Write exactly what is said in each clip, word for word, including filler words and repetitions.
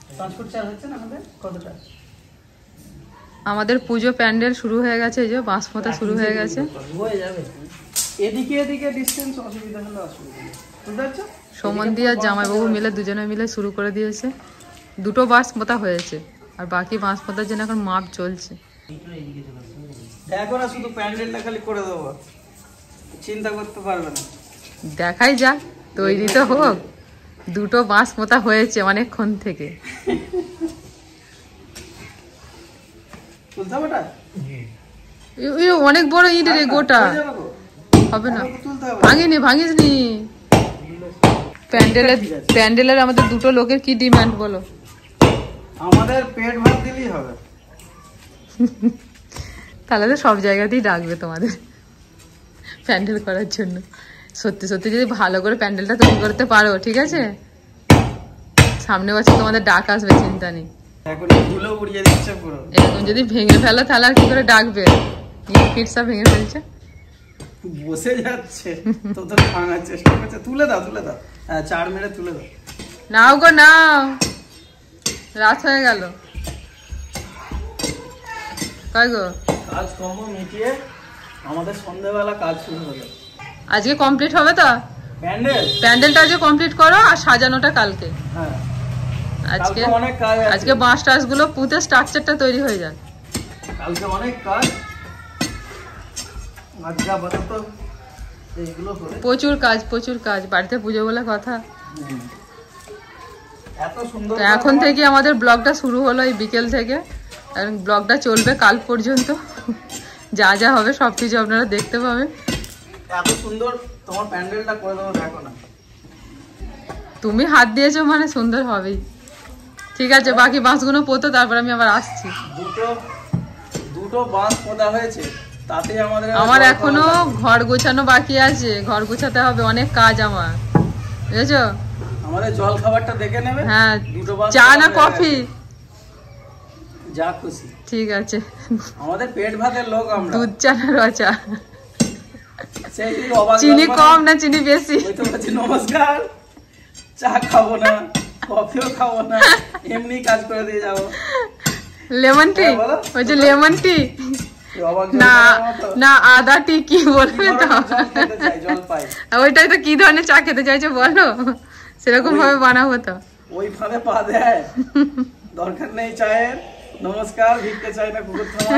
পাঁচ ফুট চার হচ্ছে না আমাদের কতটা? আমাদের পুজো প্যান্ডেল শুরু হয়ে গেছে, এই যে বাঁশ পোঁতা শুরু হয়ে গেছে। হয়ে যাবে, এদিকে এদিকে ডিসটেন্স অসুবিধা হলে অসুবিধা নেই, বুঝতে পারছো? সমন্দি আর জামাইবাবু মিলে দুজনে মিলে শুরু করে দিয়েছে। দুটো বাঁশ পোঁতা হয়েছে আর বাকি বাঁশ পোঁতার জন্য এখন মাপ চলছে। দেখো না, শুধু প্যান্ডেলটা খালি করে দেবো, চিন্তা করতে পারবে না। দেখাই যাক, তৈরি তো হোক। দুটো বাঁশ পোঁতা হয়েছে অনেকক্ষণ থেকে। অনেক বড় ইট রে, গোটা হবে না, ভাঙিনি ভাঙিস নি। প্যান্ডেলের প্যান্ডেলের আমাদের দুটো লোকের কি ডিমান্ড বলো? আমাদের পেট ভাত দিলেই হবে। তাহলে তো সব জায়গাতেই ডাকবে তোমাদের প্যান্ডেল করার জন্য। সত্যি সত্যি যদি ভালো করে প্যান্ডেলটা তৈরি করতে পারো, ঠিক আছে, সামনে বছর তোমাদের ডাক আসবে, চিন্তা নেই। এখন ধুলো উড়িয়ে দিচ্ছে পুরো। এরকম যদি ভেঙে ফেলো তাহলে আর কি করে ডাকবে? ইট ফিট সব ভেঙে ফেলছে, বসে যাচ্ছে তো, তো ভাঙার চেষ্টা করছে। তুলে দাও তুলে দাও, হ্যাঁ চার মেরে তুলে দাও। নাও গো নাও, রাত হয়ে গেল। কয় গো, কাজ কম মিটিয়ে আমাদের সন্ধ্যাবেলা কাজ শুরু হলো। আজকে কমপ্লিট হবে তো প্যান্ডেল? প্যান্ডেলটা আজকে কমপ্লিট করো আর সাজানোটা কালকে। হ্যাঁ, আজকে অনেক কাজ আছে। আজকে বাঁশ টাস গুলো পুঁতে স্ট্রাকচারটা তৈরি হয়ে যায়। কালকে অনেক কাজ, আজকে আপাতত এইগুলো করে। প্রচুর কাজ প্রচুর কাজ, বাড়িতে পুজো বলে কথা। এত সুন্দর তো এখন থেকে আমাদের ব্লগটা শুরু হলো, এই বিকেল থেকে ব্লগটা চলবে কাল পর্যন্ত। যা যা হবে সবকিছু আপনারা দেখতে পাবেন। এত সুন্দর তোমার প্যান্ডেলটা করে দেবো, দেখো না। তুমি হাত দিয়েছো মানে সুন্দর হবেই। ঠিক আছে, বাকি বাঁশগুলো পোতো, তারপর আমি আবার আসছি। দুটো দুটো বাঁশ পোঁতা হয়েছে, তাতে আমাদের আমার এখনো ঘর গোছানো বাকি আছে, ঘর গোছাতে হবে, অনেক কাজ আমার, বুঝেছো? আমাদের জল খাবারটা দেখে নেবে। হ্যাঁ, দুটো বাঁশ চা না কফি? যা খুশি। ঠিক আছে, আমাদের পেট ভাতের লোক আমরা। দুধ চা না রচা? সেই অবাক, চিনি কম না চিনি বেশি? ওই তো বলছি নমস্কার, চা খাবো না, কফিও খাবো না, এমনি কাজ করে দিয়ে যাবো। Lemon tea? ওই যে লেমন টি না না আদা টি কি বলবে তো? ওইটাই তো, কি ধরনের চা খেতে চাইছো বলো, সেরকম ভাবে বানাবো তো। ওই ফাঁদে পা দেয়, দরকার নেই চায়ের। নমস্কার, ভিক্ষে চাই না, কুকুর থামান।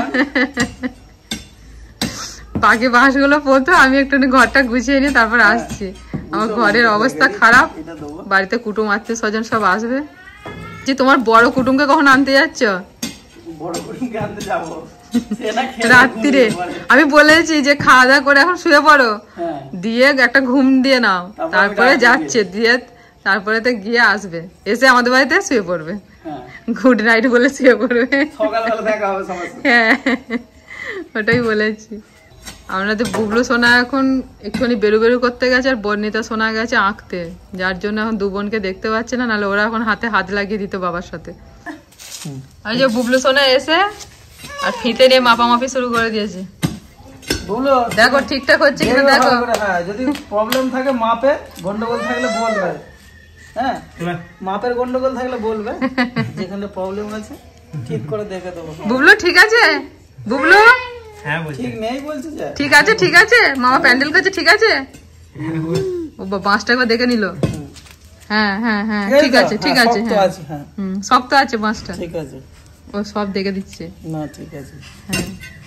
বাকি বাঁশগুলো পোতো, আমি একটু ঘরটা গুছিয়ে নিয়ে তারপর আসছি। আমার ঘরের অবস্থা খারাপ, বাড়িতে কুটুম আত্মীয় স্বজন সব আসবে। যে তোমার বড় কুটুমকে কখন আনতে যাচ্ছ? বড় কুটুমকে আনতে যাবো রাত্রিরে। আমি বলেছি যে খাওয়া দাওয়া করে এখন শুয়ে পড়ো, দিয়ে একটা ঘুম দিয়ে নাও, তারপরে যাচ্ছে, দিয়ে তারপরে তো গিয়ে আসবে, এসে আমাদের বাড়িতে শুয়ে পড়বে, গুড নাইট বলে শুয়ে পড়বে। সকালবেলা দেখা হবে সবার সাথে। হ্যাঁ, ওটাই বলেছি। আমাদের বুবলু সোনা এখন একটুখানি বেরু বেরু করতে গেছে, আর বর্ণিতা সোনা গেছে আঁকতে, যার জন্য এখন দু বোনকে দেখতে পাচ্ছে না, নাহলে ওরা এখন হাতে হাত লাগিয়ে দিত বাবার সাথে। আর যে বুবলু সোনা এসে আর ফিতে নিয়ে মাপামাপি শুরু করে দিয়েছে। দেখো ঠিকঠাক হচ্ছে কিনা দেখো। হ্যাঁ, যদি প্রবলেম থাকে মাপে গন্ডগোল থাকলে বলবে। হ্যাঁ, মাপের গন্ডগোল থাকলে বলবে, যেখানে প্রবলেম আছে ঠিক করে দেখে দেবো। বুবলু ঠিক আছে? বুবলু ঠিক নেই বলছে যে ঠিক আছে, ঠিক আছে, মামা প্যান্ডেল করছে, ঠিক আছে। ও বাঁশটা একবার দেখে নিল। হ্যাঁ হ্যাঁ হ্যাঁ ঠিক আছে, ঠিক আছে, হ্যাঁ হুম শক্ত আছে বাঁশটা, ঠিক আছে, ও সব দেখে দিচ্ছে। না ঠিক আছে, হ্যাঁ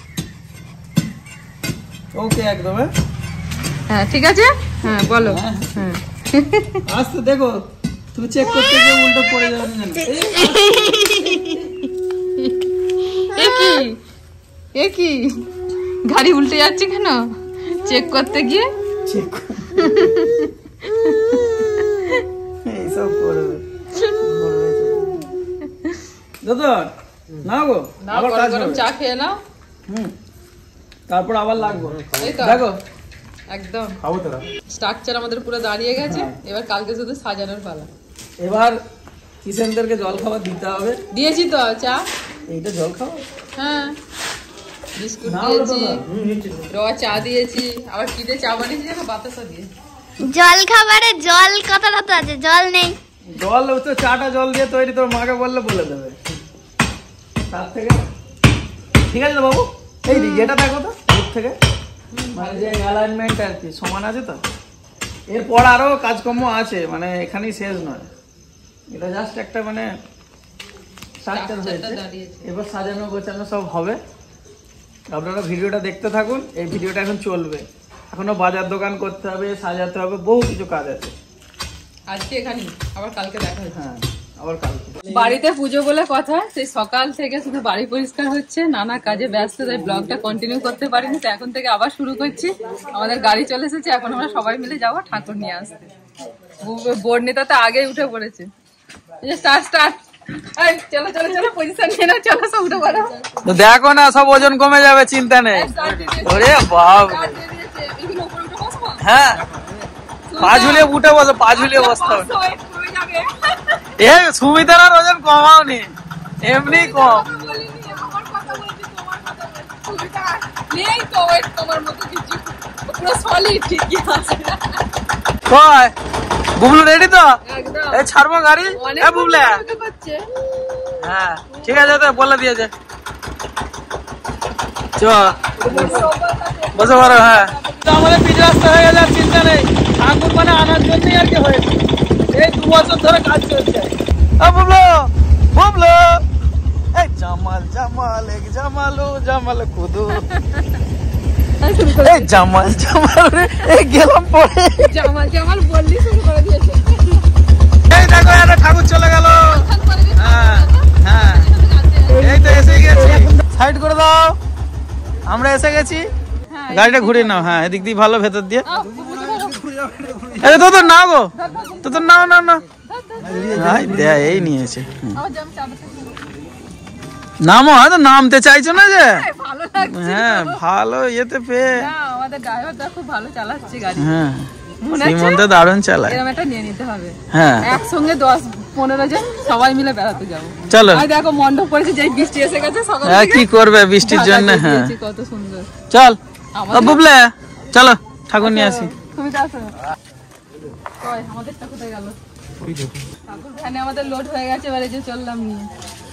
ওকে একদম। হ্যাঁ ঠিক আছে, হ্যাঁ বলো। হ্যাঁ আস্তে দেখো, তুমি চেক করতে গিয়ে উল্টো পড়ে যাবে না। এ কি এ কি গাড়ি উল্টে যাচ্ছে কেন? চেক করতে গিয়ে চেক এইসব করবে দাদা। না গো, আবার কাজ গরম চা খেয়ে নাও, হুম তারপর আবার লাগবো। দেখো একদম খাবো তোরা। স্ট্রাকচার আমাদের পুরো দাঁড়িয়ে গেছে, এবার কালকে শুধু সাজানোর পালা। এবার কিষেনদেরকে জল খাবার দিতে হবে। দিয়েছি তো চা, এইটা জল খাবার। হ্যাঁ বিস্কুট দিয়েছি, র চা দিয়েছি, আবার কি দিয়ে চা বানিয়েছি জানো? বাতাসা দিয়ে। জল খাবারে জল কথাটা তো আছে, জল নেই। জল তো চাটা জল দিয়ে তৈরি, তোর মাকে বললে বলে দেবে তার থেকে। ঠিক আছে তো বাবু, এই এটা দেখো তো দূর থেকে, মানে যে অ্যালাইনমেন্ট আর কি সমান আছে তো। এরপর আরো কাজকর্ম আছে, মানে এখানেই শেষ নয়, এটা জাস্ট একটা মানে স্ট্রাকচার হয়েছে। এবার সাজানো গোছানো সব হবে, আপনারা ভিডিওটা দেখতে থাকুন। এই ভিডিওটা এখন চলবে, এখনো বাজার দোকান করতে হবে, সাজাতে হবে, বহু কিছু কাজ আছে। আজকে এখানে আবার কালকে দেখা হচ্ছে। হ্যাঁ, আবার কালকে বাড়িতে পুজো বলে কথা, সেই সকাল থেকে শুধু বাড়ি পরিষ্কার হচ্ছে, নানা কাজে ব্যস্ত, তাই ব্লগটা কন্টিনিউ করতে পারিনি। তো এখন থেকে আবার শুরু করছি। আমাদের গাড়ি চলে এসেছে, এখন আমরা সবাই মিলে যাবো ঠাকুর নিয়ে আসতে। বর্ণিতা তো আগেই উঠে পড়েছে। স্টার্ট স্টার্ট চলো চলো চলো, পজিশন নিয়ে নাও, চলো সব উঠে পড়ো। দেখো না, সব ওজন কমে যাবে, চিন্তা নেই। ওরে বাপ, হ্যাঁ পা ঝুলিয়ে উঠে বসো, পা ঝুলিয়ে বসতে হবে। এ সুমিতার আর ওজন কমাওনি, এমনি কম। বুবলু রেডি তো? এই ছাড়বো গাড়ি, এ বুবলে। হ্যাঁ ঠিক আছে, তো বলে দিয়েছে, চ বসে পারো। হ্যাঁ, আমাদের পিচ রাস্তা হয়ে গেছে, আর চিন্তা নেই। ঠাকুর মানে আনার জন্যই আর কি হয়েছে, এই দু বছর ধরে কাজ চলছে। বুবলু বুবলু, এই জামাল জামাল এক জামালু জামাল খুদু, এই জামাল জামাল রে, এই গেলাম পরে জামাল জামাল বললি শুরু করে দিয়েছে। এই দেখো একটা ঠাকুর চলে গেল। হ্যাঁ হ্যাঁ, এই তো এসে গেছি, সাইড করে দাও, আমরা এসে গেছি। গাড়িটা ঘুরে নাও, হ্যাঁ এদিক দিয়ে ভালো, ভেতর দিয়ে। এই তো তোর নাও গো, তো তোর নাও নাও না, এই নিয়েছে। নামো, হয়তো নামতে চাইছো না যে? হ্যাঁ ভালো ইয়েতে পেয়ে, আমাদের ড্রাইভারটা খুব ভালো চালাচ্ছে গাড়ি। হ্যাঁ শ্রীমন্ত দারুণ চালায়। এরকম একটা নিয়ে নিতে হবে, হ্যাঁ একসঙ্গে দশ পনেরো জন সবাই মিলে বেড়াতে যাবো। চলো, দেখো মণ্ডপ পড়েছে, যেই বৃষ্টি এসে গেছে সকাল থেকে। কি করবে বৃষ্টির জন্য? হ্যাঁ কত সুন্দর। চল বুবলে, চলো ঠাকুর নিয়ে আসি। তুমি তো আসো, কই আমাদেরটা কোথায় গেল? ঠাকুর ভ্যানে আমাদের লোড হয়ে গেছে, এবারে যে চললাম নিয়ে।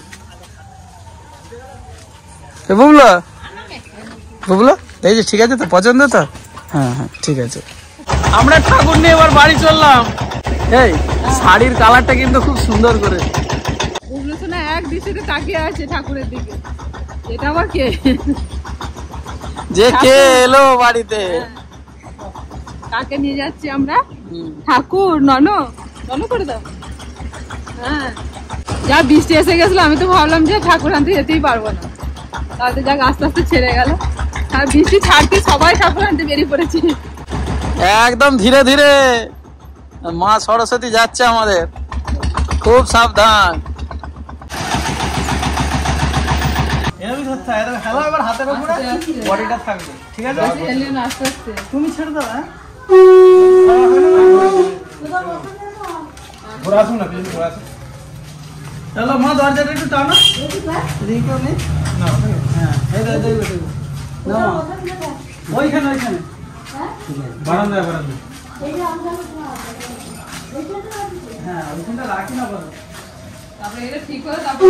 বুবলো বুবলো, এই যে ঠিক আছে তো, পছন্দ তো? হ্যাঁ হ্যাঁ ঠিক আছে। আমরা ঠাকুর নিয়ে এবার বাড়ি চললাম। এই শাড়ির কালারটা কিন্তু খুব সুন্দর করে। বুবলু শোনা এক দৃষ্টিতে তাকিয়ে আছে ঠাকুরের দিকে। এটা আবার কে? যে কে এলো বাড়িতে? কাকে নিয়ে যাচ্ছি আমরা? ঠাকুর নন নন করে দাও। হ্যাঁ, যা বৃষ্টি এসে গেছিল, আমি তো ভাবলাম যে ঠাকুর আনতে যেতেই পারবো না, তাতে যাক আস্তে আস্তে ছেড়ে গেল। আর বৃষ্টি ছাড়তে সবাই ঠাকুর আনতে বেরিয়ে পড়েছি একদম ধীরে ধীরে। মা সরস্বতী যাচ্ছে আমাদের, খুব সাবধান। হাতের উপরে বডিটা থাকবে, ঠিক আছে? আস্তে আস্তে তুমি ছেড়ে দাও। হ্যাঁ চলো মা, দরজাটা একটু টানো। ওইখানে ওইখানে বারান্দায় বারান্দায়, হ্যাঁ ওইখানটা রাখি না, বলো। তারপরে এটা ঠিক করে তারপর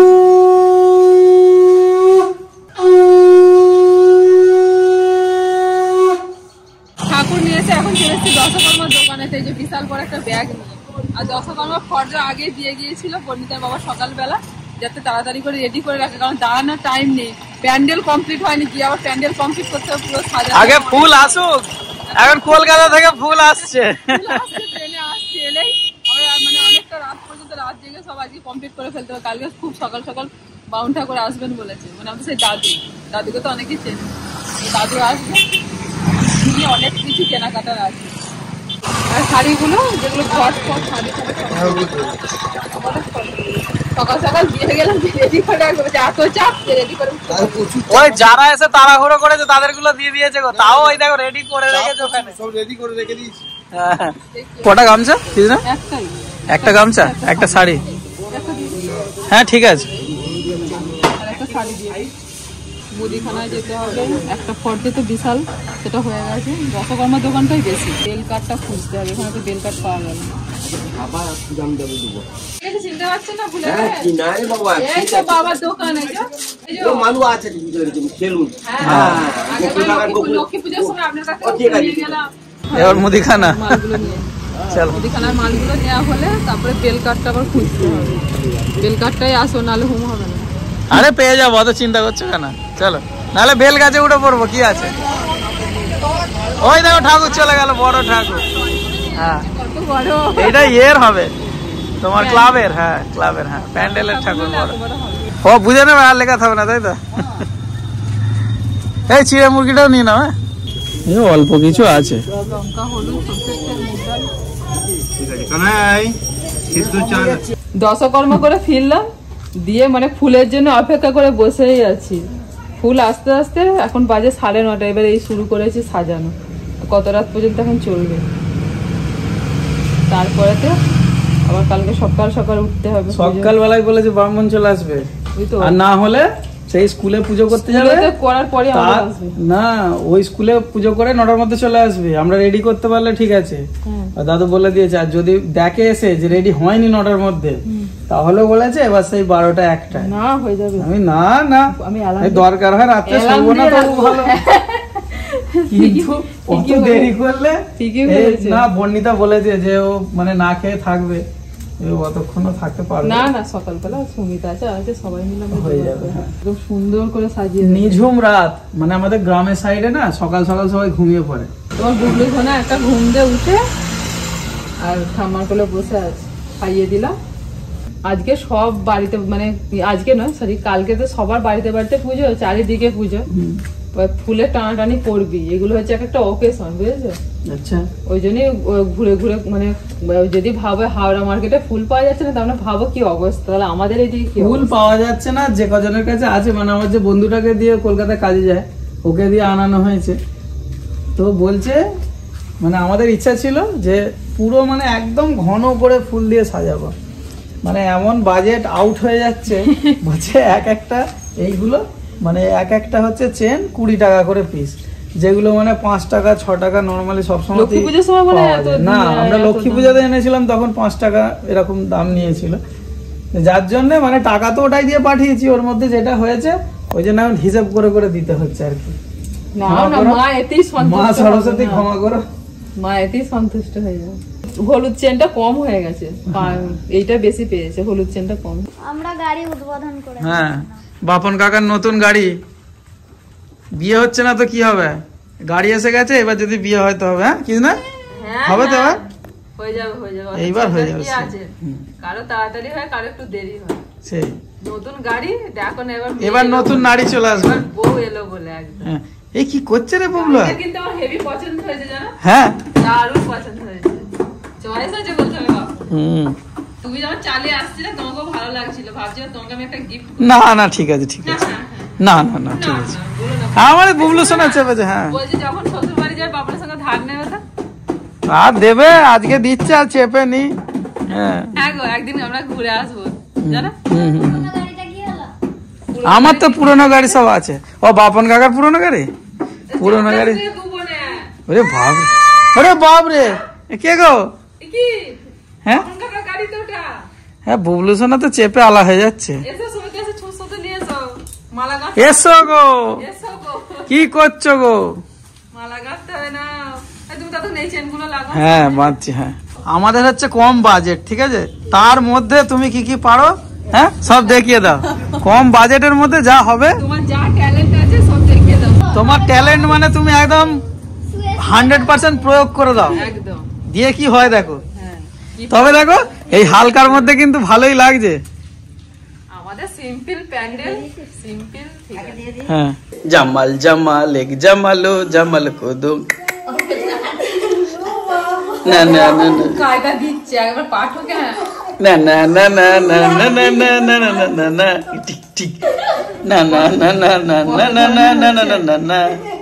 ঠাকুর নিয়ে এসে এখন চলে এসেছি দশকর্মার দোকানে। এই যে বিশাল বড় একটা ব্যাগ নিয়ে, আর দশকর্মার ফর্দা আগে দিয়ে গিয়েছিল পণ্ডিতের বাবা সকালবেলা, যাতে তাড়াতাড়ি করে রেডি করে রাখে, কারণ দাঁড়ানোর টাইম নেই। প্যান্ডেল কমপ্লিট হয়নি, গিয়ে আবার প্যান্ডেল কমপ্লিট করতে হবে, পুরো সাজা। আগে ফুল আসুক, এখন কলকাতা থেকে ফুল আসছে। ট্রেনে আসছে, এলেই আমরা মানে অনেকটা রাত পর্যন্ত রাত জেগে সব আজকে কমপ্লিট করে ফেলতে হবে। কালকে খুব সকাল সকাল বাউন ঠাকুর আসবেন বলেছে, মানে আমাদের সেই দাদু, দাদুকে তো অনেকেই চেনে, দাদু আসবে, অনেক কিছু কেনাকাটার আছে। আর শাড়িগুলো যেগুলো ঘট ফট শাড়ি সকাল সকাল দিয়ে গেলাম, রেডি করে এত চাপ রেডি করে। ওই যারা এসে তাড়াহুড়ো করেছে তাদের গুলো দিয়ে দিয়েছে গো, তাও ওই দেখো রেডি করে রেখেছে ওখানে, সব রেডি করে রেখে দিয়েছি। কটা গামছা দিদি না? একটাই, একটা গামছা একটা শাড়ি। হ্যাঁ ঠিক আছে, আর একটা শাড়ি দিয়ে মুদিখানায় যেতে হবে, একটা ফর্দে তো বিশাল সেটা হয়ে গেছে, রসগোল্লার দোকানটাই বেশি। বেল কাঠটা খুঁজতে হবে, এখানে তো বেল কাঠ পাওয়া গেল না। আবার দাম দেবো দেবো। চিনতে পারছেন না? ভুলে হ্যাঁ কি না রে বাবা, এই তো বাবার দোকান, এই যে এই যে মানু আছে সেলুন। হ্যাঁ লক্ষ্মী পূজার সময় আপনার কাছে নিয়ে গেলাম এবার মুদিখানা মালগুলো নিয়ে। চল মুদিখানার মালগুলো নেওয়া হলে তারপরে বেল কাঠটা আবার খুঁজতে হবে। বেল কাঠটাই আসো, নাহলে হুম হবে না। আরে পেয়ে যাবো, অত চিন্তা করছো কেন? চলো, নাহলে বেল গাছে উঠে পড়বো, কি আছে? ওই দেখো ঠাকুর চলে গেল, বড় ঠাকুর। হ্যাঁ কত বড় এটা ইয়ের হবে, তোমার ক্লাবের। হ্যাঁ ক্লাবের, হ্যাঁ প্যান্ডেলের ঠাকুর বড়। ও বুঝে নেবে, আর লেখা থাকবে না, তাই তো? এই চিড়ে মুরগিটাও নিয়ে নাও। হ্যাঁ অল্প কিছু আছে। লঙ্কা, হলুদ, সরষের তেল, মুগ ডাল। দশকর্ম করে ফিরলাম, দিয়ে মানে ফুলের জন্য অপেক্ষা করে বসেই আছি। ফুল আস্তে আস্তে এখন বাজে সাড়ে নটা, এবার এই শুরু করেছি সাজানো, কত রাত পর্যন্ত এখন চলবে। তারপরেতে আবার কালকে সকাল সকাল উঠতে হবে। সকাল বেলায় বলেছে ব্রাহ্মণ চলে আসবে, আর না হলে সেই স্কুলে পুজো করতে যাবে, করার পরে না ওই স্কুলে পুজো করে নটার মধ্যে চলে আসবে। আমরা রেডি করতে পারলে ঠিক আছে, আর দাদু বলে দিয়েছে, আর যদি দেখে এসে যে রেডি হয়নি নটার মধ্যে, তাহলে বলেছে এবার সেই বারোটা একটা না হয়ে যাবে। আমি না না আমি দরকার হয় রাত্রে শোবো না, তো ভালো। কিন্তু অত দেরি করলে না, বর্ণিতা বলেছে যে ও মানে না খেয়ে থাকবে, অতক্ষণও থাকতে পারবে না। না সকালবেলা সুমিতা আছে, আছে সবাই মিলে হয়ে যাবে। একদম সুন্দর করে সাজিয়ে নিঝুম রাত, মানে আমাদের গ্রামের সাইডে না সকাল সকাল সবাই ঘুমিয়ে পড়ে। তোমার বুবলু সোনা একটা ঘুম দিয়ে উঠে আর ঠাম্মার কোলে বসে আছে, খাইয়ে দিলাম। আজকে সব বাড়িতে, মানে আজকে নয় সরি কালকে তো সবার বাড়িতে বাড়িতে পুজো, চারিদিকে পুজো, ফুলের টানাটানি করবি, এগুলো হচ্ছে একটা অকেশন, বুঝেছো? আচ্ছা, ওই জন্যই ঘুরে ঘুরে, মানে যদি ভাবে হাওড়া মার্কেটে ফুল পাওয়া যাচ্ছে না, তাহলে ভাবো কি অবস্থা, তাহলে আমাদের এই ফুল পাওয়া যাচ্ছে না। যে কজনের কাছে আছে, মানে আমার যে বন্ধুটাকে দিয়ে কলকাতায় কাজে যায়, ওকে দিয়ে আনানো হয়েছে, তো বলছে মানে আমাদের ইচ্ছা ছিল যে পুরো মানে একদম ঘন করে ফুল দিয়ে সাজাবো, মানে এমন বাজেট আউট হয়ে যাচ্ছে। বলছে এক একটা এইগুলো মানে এক একটা হচ্ছে চেন কুড়ি টাকা করে পিস, যেগুলো মানে পাঁচ টাকা ছ টাকা নর্মালি সবসময় না। আমরা লক্ষ্মী পূজাতে এনেছিলাম তখন পাঁচ টাকা এরকম দাম নিয়েছিল, যার জন্য মানে টাকা তো ওটাই দিয়ে পাঠিয়েছি, ওর মধ্যে যেটা হয়েছে ওই জন্য এখন হিসাব করে করে দিতে হচ্ছে আর কি। মা সরস্বতী ক্ষমা করো, মা এতেই সন্তুষ্ট হয়ে যাবে। হলুদ চেনটা কম হয়ে গেছে, এইটা বেশি পেয়েছে, হলুদ চেনটা কম। আমরা গাড়ি উদ্বোধন করে, হ্যাঁ বাপন কাকার নতুন গাড়ি, বিয়ে হচ্ছে না তো কি হবে, গাড়ি এসে গেছে, এবার যদি বিয়ে হয় তো হবে। হ্যাঁ কি না হবে তো, এবার হয়ে যাবে হয়ে যাবে, এইবার হয়ে যাবে। কারো তাড়াতাড়ি হয়, কারো একটু দেরি হয়। সেই নতুন গাড়ি দেখো না, এবার এবার নতুন নারী চলে আসবে, বউ এলো বলে একদম। এই কি করছে রে বুবলু? কিন্তু আমার হেভি পছন্দ হয়েছে জানো, হ্যাঁ দারুণ পছন্দ হয়েছে, চয়েস আছে বলতে হবে বাবা। হুম তুমি যখন চালিয়ে আসছিলে তোমাকেও ভালো লাগছিল, ভাবছিলাম তোমাকে আমি একটা গিফট। না না ঠিক আছে ঠিক আছে, না না না ঠিক আছে, আমার বুবলু শোনা চেপেছে। হ্যাঁ বলছি যখন শ্বশুর বাড়ি যাবে বাবার সঙ্গে ধার নেবে তো, আর দেবে, আজকে দিচ্ছে আর চেপে নি। হ্যাঁ হ্যাঁ গো একদিন আমরা ঘুরে আসবো জানো। গাড়িটা কি হলো? আমার তো পুরোনো গাড়ি সব আছে। ও বাপন কাকার পুরোনো গাড়ি, পুরোনো গাড়ি। ওরে বাপ রে, ওরে বাপ রে, কে গো? হ্যাঁ হ্যাঁ বুবলু সোনা তো চেপে আলা হয়ে যাচ্ছে। এসো গো, কি করছো গো? হ্যাঁ বাঁধছি। হ্যাঁ আমাদের হচ্ছে কম বাজেট, ঠিক আছে, তার মধ্যে তুমি কি কি পারো হ্যাঁ সব দেখিয়ে দাও। কম বাজেটের মধ্যে যা হবে, তোমার ট্যালেন্ট মানে তুমি একদম হান্ড্রেড পার্সেন্ট প্রয়োগ করে দাও, দিয়ে কি হয় দেখো। তবে দেখো এই হালকার মধ্যে কিন্তু ভালোই লাগছে। হ্যাঁ জামাল জামাল এক জামালো জামাল কদু না না না না কায়দা দিচ্ছে একবার পাঠো কেন না না না না না না না না না না না না না ঠিক ঠিক না না না না না না না না না না না না না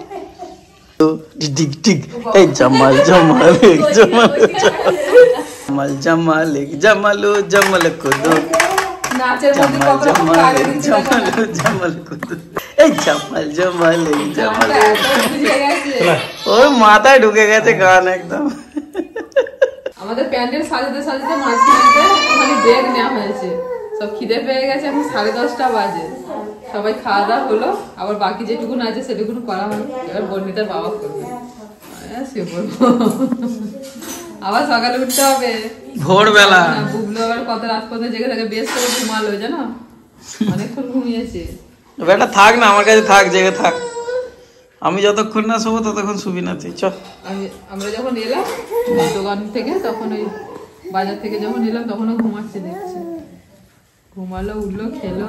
ঠিক ঠিক এই জামাল জামাল এক জামাল জামাল জামাল এক জামালো জামাল কদু নাচের মধ্যে জামাল জামাল এক জামালো জামাল কদু এই জামাল জামাল এই জামাল গানটা এত বুঝে গেছে। ওর মাথায় ঢুকে গেছে গান একদম। আমাদের প্যান্ডেল সাজাতে সাজাতে মাঝখানেতে ওখানে ব্রেক নেওয়া হয়েছে, সব খিদে পেয়ে গেছে, এখন সাড়ে দশটা বাজে, সবাই খাওয়া দাওয়া হলো, আবার বাকি যেটুকুন আছে সেটুকুন করা হলো। এবার বর্ণিতার বাবা করবে, শুয়ে পড়বো, আবার সকালে উঠতে হবে ভোরবেলা। বুবলু আবার কত রাত পর্যন্ত জেগে থাকে, বেশ করে ঘুমালো জানো, অনেকক্ষণ ঘুমিয়েছে। বেটা থাক না আমার কাছে, থাক জেগে থাক, আমি যতক্ষণ না শোবো ততক্ষণ শুবি না তুই। চ আমি আমরা যখন এলাম দোকান থেকে, তখন ওই বাজার থেকে যখন এলাম তখন ও ঘুমাচ্ছে দেখছি, ঘুমালো উঠলো খেলো।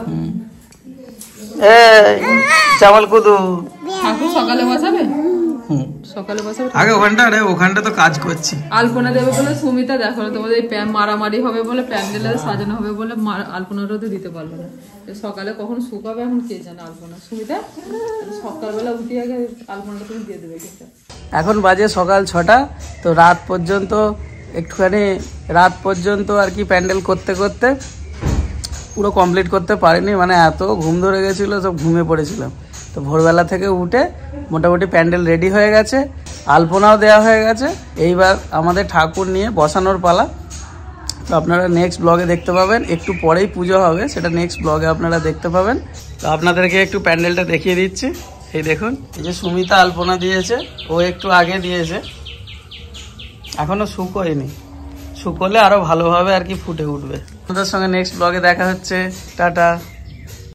এই জামাল কুদু ঠাকুর সকালে বসাবে, সকালে বসাবে আগে ওখানটা, আরে ওখানটা তো কাজ করছি। আলপনা দেবে বলে সুমিতা, দেখো না তোমাদের এই প্যান মারামারি হবে বলে, প্যান্ডেলে সাজানো হবে বলে মা- আলপনাটাও তো দিতে পারলো না। এ সকালে কখন শুকাবে এখন কে জানে আলপনা। সুমিতা সকালবেলা উঠে আগে আলপনাটা তুমি দিয়ে দেবে কিন্তু। এখন বাজে সকাল ছটা, তো রাত পর্যন্ত একটুখানি রাত পর্যন্ত আর কি প্যান্ডেল করতে করতে পুরো কমপ্লিট করতে পারিনি, মানে এত ঘুম ধরে গেছিলো, সব ঘুমিয়ে পড়েছিলাম। তো ভোরবেলা থেকে উঠে মোটামুটি প্যান্ডেল রেডি হয়ে গেছে, আলপনাও দেওয়া হয়ে গেছে, এইবার আমাদের ঠাকুর নিয়ে বসানোর পালা। তো আপনারা নেক্সট ব্লগে দেখতে পাবেন, একটু পরেই পুজো হবে, সেটা নেক্সট ব্লগে আপনারা দেখতে পাবেন। তো আপনাদেরকে একটু প্যান্ডেলটা দেখিয়ে দিচ্ছি। এই দেখুন, এই যে সুমিতা আলপনা দিয়েছে, ও একটু আগে দিয়েছে, এখনো শুকোয়নি, শুকোলে আরো ভালোভাবে আর কি ফুটে উঠবে। আপনাদের সঙ্গে নেক্সট ব্লগে দেখা হচ্ছে, টাটা।